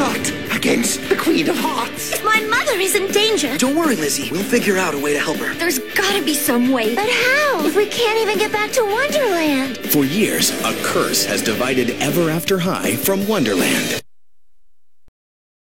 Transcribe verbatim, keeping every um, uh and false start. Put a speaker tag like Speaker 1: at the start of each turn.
Speaker 1: not against the Queen of Hearts.
Speaker 2: If my mother is in danger...
Speaker 3: Don't worry, Lizzie. We'll figure out a way to help her.
Speaker 2: There's gotta be some way. But how? If we can't even get back to Wonderland.
Speaker 4: For years, a curse has divided Ever After High from Wonderland.